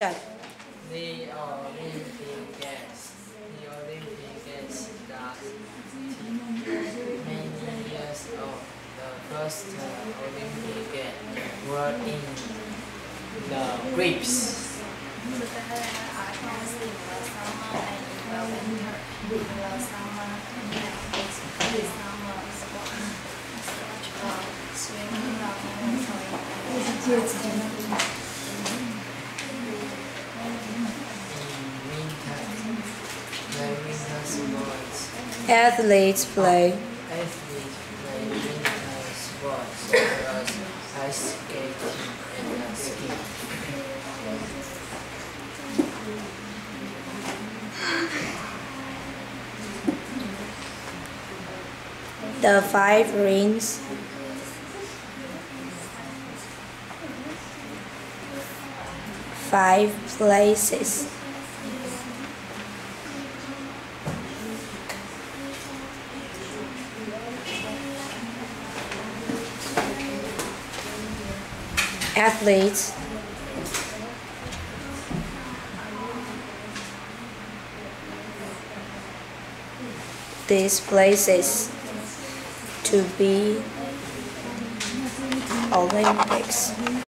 The Olympics that many years ago, the first Olympic Games were in the Greece. Athletes play winter sports such as ice skating and skiing. the 5 rings, 5 places. Athletes, these places to be Olympics.